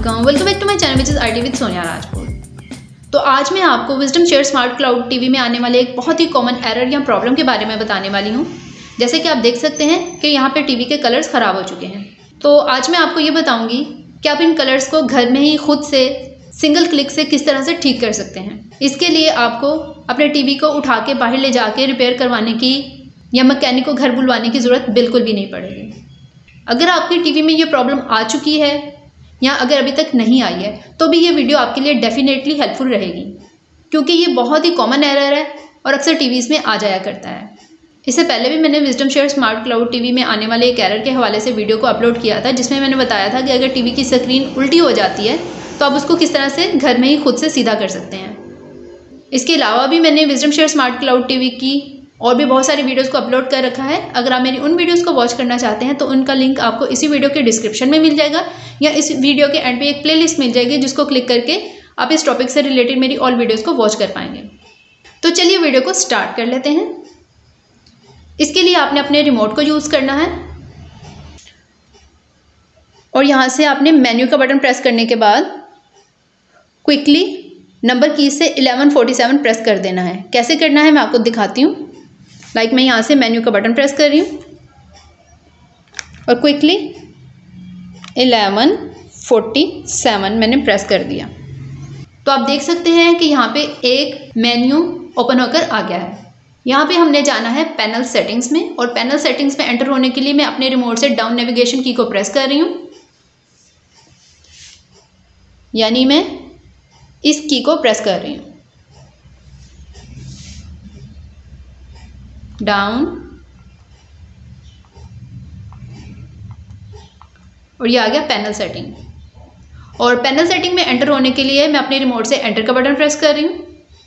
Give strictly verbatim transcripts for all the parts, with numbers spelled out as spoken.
Welcome welcome back to my channel which is IT with Sonia Rajput. तो आज मैं आपको Wisdom Share smart cloud TV में आने वाले एक बहुत ही कॉमन एरर या प्रॉब्लम के बारे में बताने वाली हूँ। जैसे कि आप देख सकते हैं कि यहाँ पे टीवी के कलर्स ख़राब हो चुके हैं। तो आज मैं आपको ये बताऊँगी कि आप इन कलर्स को घर में ही खुद से सिंगल क्लिक से किस तरह से ठीक कर सकते हैं। इसके लिए आपको अपने टीवी को उठा के बाहर ले जाके रिपेयर करवाने की या मैकेनिक को घर बुलवाने की ज़रूरत बिल्कुल भी नहीं पड़ेगी। अगर आपकी टीवी में ये प्रॉब्लम आ चुकी है या अगर अभी तक नहीं आई है तो भी ये वीडियो आपके लिए डेफिनेटली हेल्पफुल रहेगी, क्योंकि ये बहुत ही कॉमन एरर है और अक्सर टीवीज़ में आ जाया करता है। इससे पहले भी मैंने Wisdom Share smart cloud TV में आने वाले एक एरर के हवाले से वीडियो को अपलोड किया था, जिसमें मैंने बताया था कि अगर टीवी की स्क्रीन उल्टी हो जाती है तो आप उसको किस तरह से घर में ही खुद से सीधा कर सकते हैं। इसके अलावा भी मैंने Wisdom Share smart cloud TV की और भी बहुत सारी वीडियोस को अपलोड कर रखा है। अगर आप मेरी उन वीडियोस को वॉच करना चाहते हैं तो उनका लिंक आपको इसी वीडियो के डिस्क्रिप्शन में मिल जाएगा या इस वीडियो के एंड पे एक प्लेलिस्ट मिल जाएगी, जिसको क्लिक करके आप इस टॉपिक से रिलेटेड मेरी ऑल वीडियोस को वॉच कर पाएंगे। तो चलिए वीडियो को स्टार्ट कर लेते हैं। इसके लिए आपने अपने रिमोट को यूज़ करना है और यहाँ से आपने मेन्यू का बटन प्रेस करने के बाद क्विकली नंबर की से इलेवन फोर्टी सेवन प्रेस कर देना है। कैसे करना है मैं आपको दिखाती हूँ। लाइक मैं यहाँ से मेन्यू का बटन प्रेस कर रही हूँ और क्विकली इलेवन फोर्टी सेवन मैंने प्रेस कर दिया। तो आप देख सकते हैं कि यहाँ पे एक मेन्यू ओपन होकर आ गया है। यहाँ पे हमने जाना है पैनल सेटिंग्स में और पैनल सेटिंग्स में एंटर होने के लिए मैं अपने रिमोट से डाउन नेविगेशन की को प्रेस कर रही हूँ, यानी मैं इस की को प्रेस कर रही हूँ। डाउन और ये आ गया पैनल सेटिंग। और पैनल सेटिंग में एंटर होने के लिए मैं अपने रिमोट से एंटर का बटन प्रेस कर रही हूँ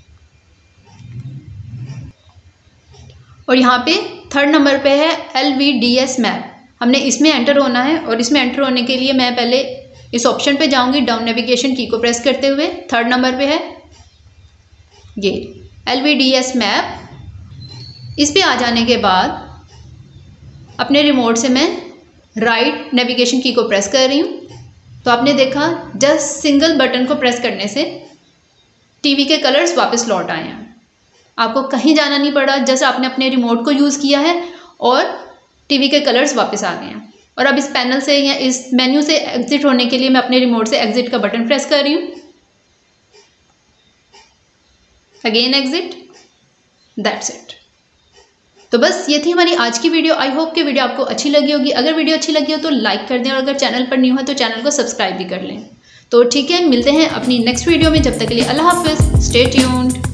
और यहाँ पे थर्ड नंबर पे है L V D S map, हमने इसमें एंटर होना है। और इसमें एंटर होने के लिए मैं पहले इस ऑप्शन पे जाऊंगी डाउन नेविगेशन की को प्रेस करते हुए। थर्ड नंबर पे है ये L V D S map. इस पे आ जाने के बाद अपने रिमोट से मैं राइट नेविगेशन की को प्रेस कर रही हूँ। तो आपने देखा जस्ट सिंगल बटन को प्रेस करने से टीवी के कलर्स वापस लौट आए हैं। आपको कहीं जाना नहीं पड़ा, जस्ट आपने अपने रिमोट को यूज़ किया है और टीवी के कलर्स वापस आ गए हैं। और अब इस पैनल से या इस मेन्यू से एग्जिट होने के लिए मैं अपने रिमोट से एग्जिट का बटन प्रेस कर रही हूँ। Again exit, that's it. तो बस ये थी हमारी आज की वीडियो। आई होप कि वीडियो आपको अच्छी लगी होगी। अगर वीडियो अच्छी लगी हो तो लाइक कर दें और अगर चैनल पर न्यू है तो चैनल को सब्सक्राइब भी कर लें। तो ठीक है, मिलते हैं अपनी नेक्स्ट वीडियो में। जब तक के लिए अल्लाह हाफिज़, स्टे ट्यून्ड।